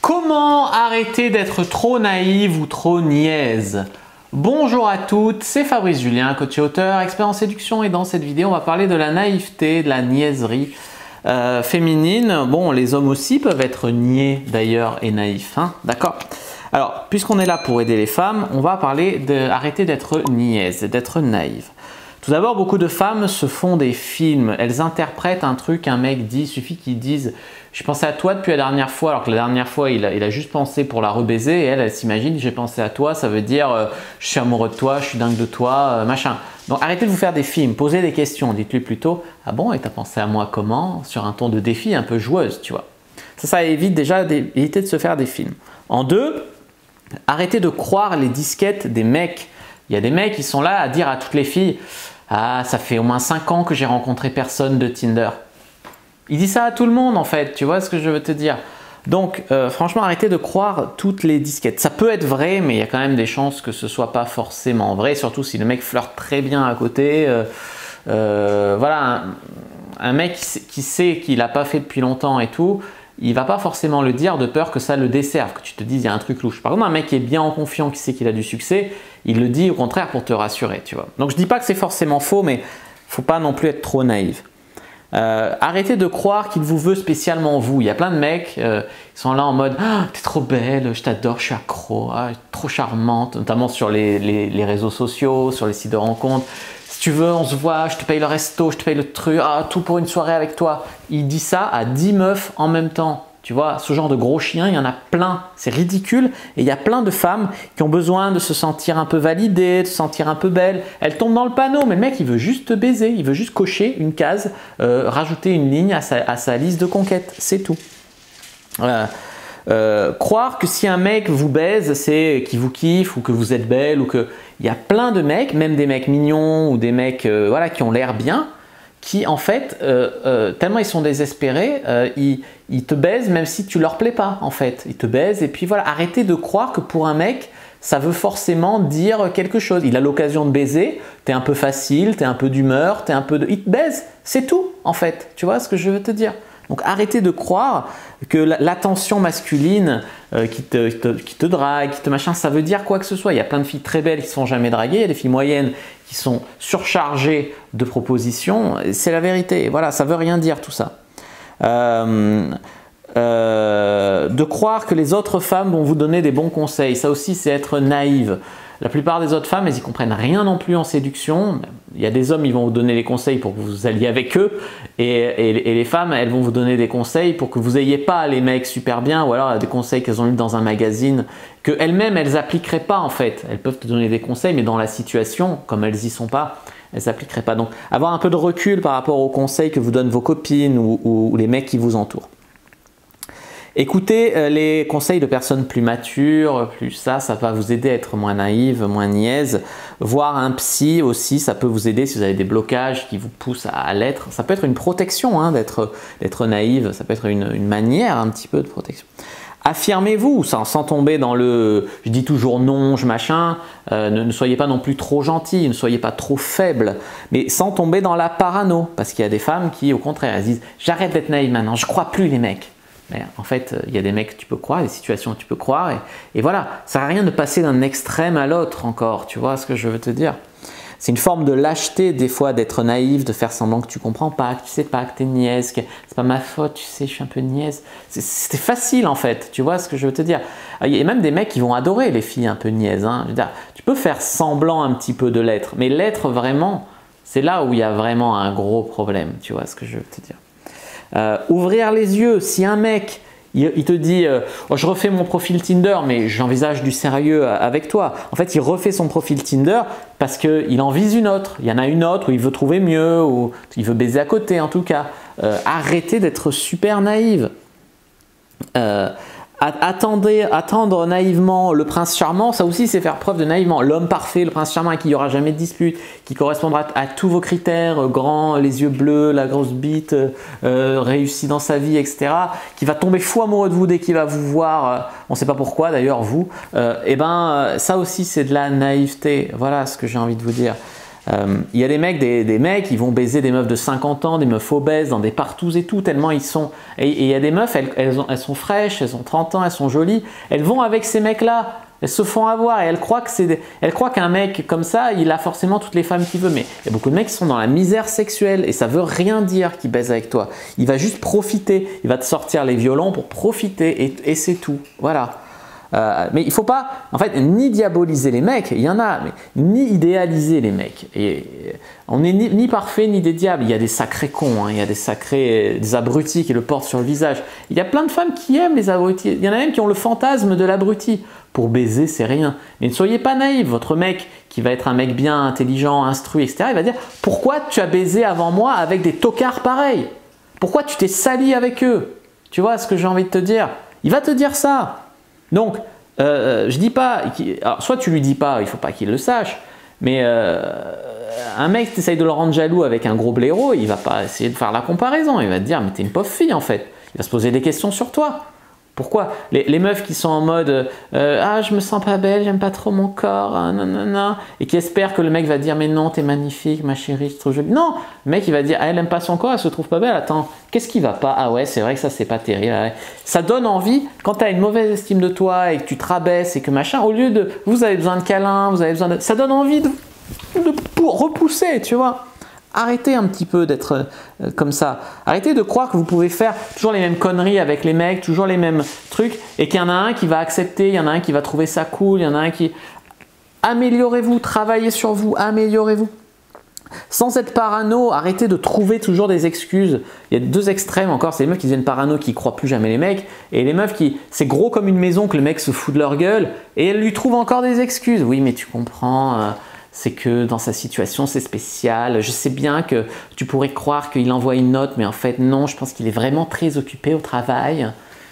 Comment arrêter d'être trop naïve ou trop niaise? Bonjour à toutes, c'est Fabrice Julien, coach et auteur, expert en séduction, et dans cette vidéo on va parler de la naïveté, de la niaiserie féminine. Bon, les hommes aussi peuvent être niais d'ailleurs et naïfs, hein, d'accord? Alors, puisqu'on est là pour aider les femmes, on va parler d'arrêter d'être niaise, d'être naïve. Tout d'abord, beaucoup de femmes se font des films, elles interprètent un truc, un mec dit, il suffit qu'ils disent « j'ai pensé à toi depuis la dernière fois », alors que la dernière fois il a juste pensé pour la rebaiser, et elle s'imagine « j'ai pensé à toi », ça veut dire je suis amoureux de toi, je suis dingue de toi, machin. Donc arrêtez de vous faire des films, posez des questions, dites-lui plutôt « ah bon, et t'as pensé à moi comment ?» sur un ton de défi un peu joueuse, tu vois. Ça évite déjà d'éviter de se faire des films. En deux, arrêtez de croire les disquettes des mecs. Il y a des mecs qui sont là à dire à toutes les filles « ah, ça fait au moins 5 ans que j'ai rencontré personne de Tinder ». Il dit ça à tout le monde en fait, tu vois ce que je veux te dire. Donc franchement, arrêtez de croire toutes les disquettes. Ça peut être vrai, mais il y a quand même des chances que ce soit pas forcément vrai, surtout si le mec flirte très bien à côté. Voilà, un mec qui sait qu'il n'a pas fait depuis longtemps et tout, il va pas forcément le dire de peur que ça le desserve, que tu te dises il y a un truc louche. Par contre, un mec qui est bien en confiance, qui sait qu'il a du succès, il le dit au contraire pour te rassurer, tu vois. Donc je dis pas que c'est forcément faux, mais faut pas non plus être trop naïf. Arrêtez de croire qu'il vous veut spécialement vous. Il y a plein de mecs qui sont là en mode ah, t'es trop belle, je t'adore, je suis accro, ah, trop charmante, notamment sur les réseaux sociaux, sur les sites de rencontres. Si tu veux, on se voit, je te paye le resto, je te paye le truc, ah, tout pour une soirée avec toi. Il dit ça à 10 meufs en même temps. Tu vois, ce genre de gros chien, il y en a plein. C'est ridicule. Et il y a plein de femmes qui ont besoin de se sentir un peu validées, de se sentir un peu belles. Elles tombent dans le panneau, mais le mec, il veut juste te baiser. Il veut juste cocher une case, rajouter une ligne à sa liste de conquêtes. C'est tout. Croire que si un mec vous baise, c'est qu'il vous kiffe ou que vous êtes belle ou que… Il y a plein de mecs, même des mecs mignons ou des mecs voilà, qui ont l'air bien, qui en fait, tellement ils sont désespérés, ils te baisent même si tu leur plais pas en fait. Ils te baisent et puis voilà, arrêtez de croire que pour un mec, ça veut forcément dire quelque chose. Il a l'occasion de baiser, t'es un peu facile, t'es un peu d'humeur, il te baise, c'est tout en fait. Tu vois ce que je veux te dire? Donc arrêtez de croire que l'attention masculine qui te drague, qui te machin, ça veut dire quoi que ce soit. Il y a plein de filles très belles qui ne se font jamais draguer, il y a des filles moyennes qui sont surchargées de propositions, c'est la vérité. Et voilà, ça ne veut rien dire tout ça. De croire que les autres femmes vont vous donner des bons conseils, ça aussi c'est être naïve. La plupart des autres femmes, elles n'y comprennent rien non plus en séduction. Il y a des hommes, ils vont vous donner les conseils pour que vous alliez avec eux. Et les femmes, elles vont vous donner des conseils pour que vous n'ayez pas les mecs super bien. Ou alors des conseils qu'elles ont lus dans un magazine qu'elles-mêmes, elles n'appliqueraient pas en fait. Elles peuvent te donner des conseils, mais dans la situation, comme elles n'y sont pas, elles n'appliqueraient pas. Donc avoir un peu de recul par rapport aux conseils que vous donnent vos copines ou les mecs qui vous entourent. Écoutez les conseils de personnes plus matures, ça va vous aider à être moins naïve, moins niaise. Voir un psy aussi, ça peut vous aider si vous avez des blocages qui vous poussent à l'être. Ça peut être une protection hein, d'être naïve, ça peut être une manière un petit peu de protection. Affirmez-vous sans tomber dans le « je dis toujours non, je machin », ne soyez pas non plus trop gentil, ne soyez pas trop faible, mais sans tomber dans la parano. Parce qu'il y a des femmes qui, au contraire, elles disent « j'arrête d'être naïve maintenant, je crois plus les mecs ». Mais en fait, il y a des mecs que tu peux croire, des situations que tu peux croire, et voilà, ça ne sert à rien de passer d'un extrême à l'autre encore, tu vois ce que je veux te dire. C'est une forme de lâcheté des fois d'être naïf, de faire semblant que tu comprends pas, que tu sais pas, que tu es niaise, que c'est pas ma faute, tu sais, je suis un peu niaise. C'est facile en fait, tu vois ce que je veux te dire. Il y a même des mecs qui vont adorer les filles un peu niaises. Hein. Je veux dire, tu peux faire semblant un petit peu de l'être, mais l'être vraiment, c'est là où il y a vraiment un gros problème, tu vois ce que je veux te dire. Ouvrir les yeux, si un mec il te dit oh, je refais mon profil Tinder mais j'envisage du sérieux avec toi, en fait il refait son profil Tinder parce qu'il en vise une autre, il y en a une autre où il veut trouver mieux ou il veut baiser à côté en tout cas. Arrêtez d'être super naïve. Attendre naïvement le prince charmant, ça aussi c'est faire preuve de naïvement. L'homme parfait, le prince charmant avec qui il n'y aura jamais de dispute, qui correspondra à tous vos critères, grand, les yeux bleus, la grosse bite, réussi dans sa vie, etc. Qui va tomber fou amoureux de vous dès qu'il va vous voir, on ne sait pas pourquoi d'ailleurs vous. Et ben ça aussi c'est de la naïveté, voilà ce que j'ai envie de vous dire. Il y a des mecs, ils vont baiser des meufs de 50 ans, des meufs obèses, dans des partous et tout, tellement ils sont... Et il y a des meufs, elles sont fraîches, elles ont 30 ans, elles sont jolies, elles vont avec ces mecs-là, elles se font avoir et elles croient qu'un mec comme ça, il a forcément toutes les femmes qu'il veut. Mais il y a beaucoup de mecs qui sont dans la misère sexuelle et ça veut rien dire qu'il baise avec toi. Il va juste profiter, il va te sortir les violons pour profiter et c'est tout. Voilà. Mais il ne faut pas, en fait, ni diaboliser les mecs, il y en a, mais ni idéaliser les mecs. Et on n'est ni parfait ni des diables. Il y a des sacrés cons, hein, il y a des abrutis qui le portent sur le visage. Il y a plein de femmes qui aiment les abrutis. Il y en a même qui ont le fantasme de l'abruti. Pour baiser, c'est rien. Mais ne soyez pas naïfs. Votre mec, qui va être un mec bien intelligent, instruit, etc., il va dire « Pourquoi tu as baisé avant moi avec des tocards pareils? Pourquoi tu t'es sali avec eux ?» Tu vois ce que j'ai envie de te dire? Il va te dire ça. Donc, je dis pas, alors soit tu lui dis pas, il faut pas qu'il le sache, mais un mec, tu essayes de le rendre jaloux avec un gros blaireau, il va pas essayer de faire la comparaison, il va te dire, mais t'es une pauvre fille en fait. Il va se poser des questions sur toi. Pourquoi les meufs qui sont en mode ah je me sens pas belle, j'aime pas trop mon corps, nanana, et qui espèrent que le mec va dire mais non t'es magnifique ma chérie, je te trouve jolie. Non, le mec il va dire ah, elle aime pas son corps, elle se trouve pas belle, attends, qu'est-ce qui va pas? Ah ouais c'est vrai que ça c'est pas terrible. Ouais. Ça donne envie, quand tu as une mauvaise estime de toi et que tu te rabaisses et que machin, au lieu de vous avez besoin de câlins, vous avez besoin de... ça donne envie de repousser, tu vois. Arrêtez un petit peu d'être comme ça. Arrêtez de croire que vous pouvez faire toujours les mêmes conneries avec les mecs, toujours les mêmes trucs, et qu'il y en a un qui va accepter, il y en a un qui va trouver ça cool, il y en a un qui... Améliorez-vous, travaillez sur vous, améliorez-vous. Sans être parano, arrêtez de trouver toujours des excuses. Il y a deux extrêmes encore, c'est les meufs qui deviennent parano, qui ne croient plus jamais les mecs, et les meufs qui, c'est gros comme une maison, que le mec se fout de leur gueule, et elles lui trouvent encore des excuses. Oui, mais tu comprends... c'est que dans sa situation, c'est spécial. Je sais bien que tu pourrais croire qu'il envoie une note, mais en fait, non, je pense qu'il est vraiment très occupé au travail.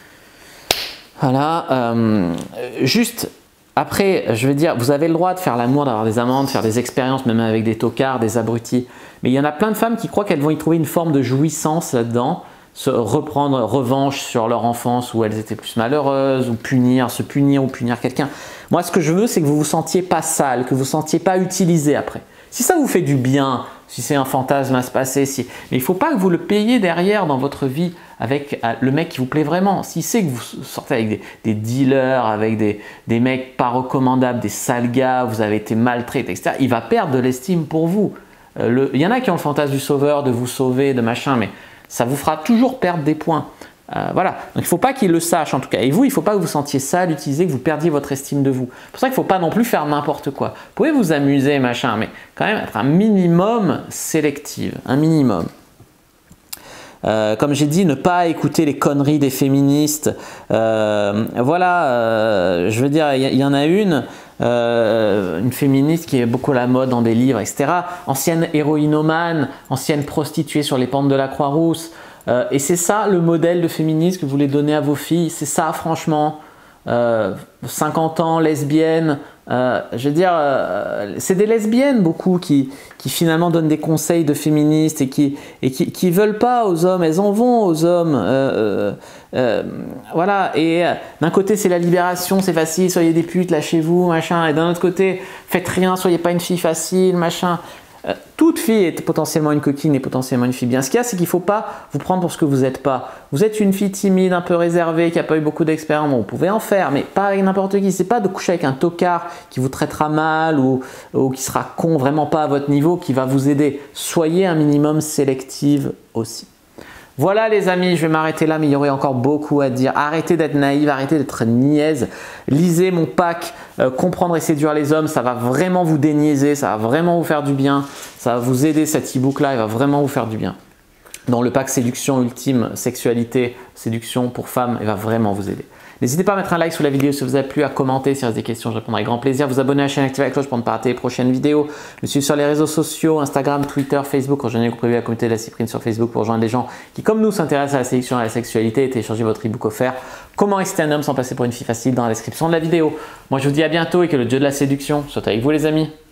Voilà. Juste, après, je veux dire, vous avez le droit de faire l'amour, d'avoir des amants, de faire des expériences, même avec des tocards, des abrutis. Mais il y en a plein de femmes qui croient qu'elles vont y trouver une forme de jouissance là-dedans, se reprendre revanche sur leur enfance où elles étaient plus malheureuses, ou se punir ou punir quelqu'un. Moi, ce que je veux, c'est que vous vous sentiez pas sale, que vous vous sentiez pas utilisé après. Si ça vous fait du bien, si c'est un fantasme à se passer, mais il ne faut pas que vous le payiez derrière dans votre vie avec le mec qui vous plaît vraiment. S'il sait que vous sortez avec des dealers, avec des mecs pas recommandables, des sales gars, vous avez été maltraité, etc., il va perdre de l'estime pour vous. Il y en a qui ont le fantasme du sauveur, de vous sauver, de machin, mais ça vous fera toujours perdre des points. Voilà, donc il ne faut pas qu'il le sache en tout cas. Et vous, il ne faut pas que vous sentiez sale, utiliser, que vous perdiez votre estime de vous. C'est pour ça qu'il ne faut pas non plus faire n'importe quoi. Vous pouvez vous amuser, machin, mais quand même être un minimum sélective, un minimum. Comme j'ai dit, ne pas écouter les conneries des féministes. Voilà, je veux dire, il y en a une féministe qui est beaucoup à la mode dans des livres, etc. Ancienne héroïnomane, ancienne prostituée sur les pentes de la Croix-Rousse. Et c'est ça le modèle de féminisme que vous voulez donner à vos filles. C'est ça, franchement. 50 ans, lesbienne. Je veux dire, c'est des lesbiennes beaucoup qui finalement donnent des conseils de féministes et qui veulent pas aux hommes, elles en vont aux hommes. Voilà, et d'un côté c'est la libération, c'est facile, soyez des putes, lâchez-vous, machin, et d'un autre côté, faites rien, soyez pas une fille facile, machin. Toute fille est potentiellement une coquine et potentiellement une fille bien. Ce qu'il y a, c'est qu'il ne faut pas vous prendre pour ce que vous n'êtes pas. Vous êtes une fille timide, un peu réservée, qui n'a pas eu beaucoup d'expérience. Bon, vous pouvez en faire, mais pas avec n'importe qui. Ce n'est pas de coucher avec un tocard qui vous traitera mal ou qui sera con, vraiment pas à votre niveau, qui va vous aider. Soyez un minimum sélective aussi. Voilà les amis, je vais m'arrêter là, mais il y aurait encore beaucoup à dire. Arrêtez d'être naïve, arrêtez d'être niaise. Lisez mon pack Comprendre et séduire les hommes, ça va vraiment vous déniaiser, ça va vraiment vous faire du bien. Ça va vous aider, cet e-book là, il va vraiment vous faire du bien. Dans le pack séduction ultime, sexualité, séduction pour femmes, il va vraiment vous aider. N'hésitez pas à mettre un like sous la vidéo si ça vous a plu, à commenter si vous avez des questions, je répondrai avec grand plaisir. Vous abonner à la chaîne, activer la cloche pour ne pas rater les prochaines vidéos. Me suivre sur les réseaux sociaux, Instagram, Twitter, Facebook. Rejoignez la communauté de la Cyprine sur Facebook pour rejoindre des gens qui, comme nous, s'intéressent à la séduction et à la sexualité et télécharger votre e-book offert. Comment exciter un homme sans passer pour une fille facile dans la description de la vidéo. Moi, je vous dis à bientôt et que le dieu de la séduction soit avec vous les amis.